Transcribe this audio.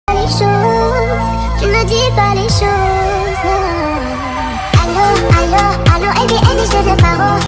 les choses, tu ne dis pas les choses. Allô, allô, allô, et je te parole.